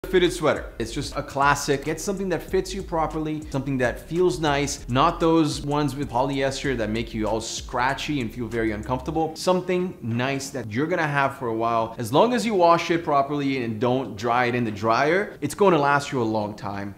fitted sweater. It's just a classic. Get something that fits you properly, something that feels nice, not those ones with polyester that make you all scratchy and feel very uncomfortable. Something nice that you're gonna have for a while. As long as you wash it properly and don't dry it in the dryer, it's going to last you a long time.